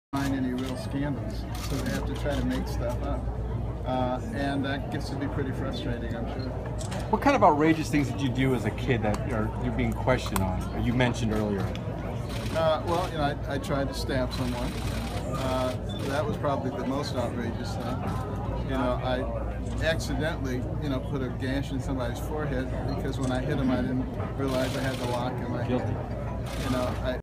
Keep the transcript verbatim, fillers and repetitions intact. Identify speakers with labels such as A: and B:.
A: find any real scandals, so they have to try to make stuff up. Uh, and that gets to be pretty frustrating, I'm sure.
B: What kind of outrageous things did you do as a kid that you're, you're being questioned on, or you mentioned earlier?
A: Uh, well, you know, I, I tried to stab someone. Uh, that was probably the most outrageous thing. You know, I accidentally, you know, put a gash in somebody's forehead because when I hit him, I didn't realize I had the lock in my hand. You know, I.